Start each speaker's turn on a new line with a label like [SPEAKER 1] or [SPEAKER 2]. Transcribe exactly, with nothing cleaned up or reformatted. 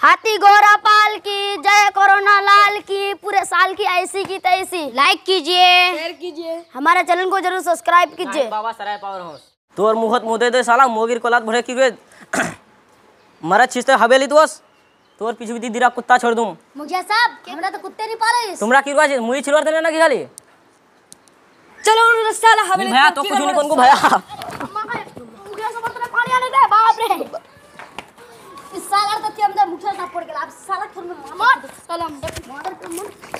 [SPEAKER 1] हाथी घोड़ा पाल की, जय कोरोना लाल की, पूरे साल की ऐसी की तैसी। लाइक कीजिए,
[SPEAKER 2] शेयर कीजिए,
[SPEAKER 1] हमारे चैनल को जरूर सब्सक्राइब कीजिए।
[SPEAKER 3] बाबा सराय पावर हाउस तोर मुहत मुदे दे साला मोगिर कोलात भरे की वे मरा छिस्ते हवेली दोस तोर पीछे भी दिरा कुत्ता छोड़ दूं।
[SPEAKER 1] मुखिया साहब हमरा तो कुत्ते नहीं पाले।
[SPEAKER 3] तुमरा की रुआ मुई छिलवर देना ना की खाली
[SPEAKER 2] चलो साला हवेली
[SPEAKER 3] भैया तो कुछ नहीं कोन को भैया
[SPEAKER 1] मुखिया साहब तो पानी आने दे बाप रे। इस साल तो अंदर मुखिया साहब पड़ गया। अब साला थोड़ा मार कलम मार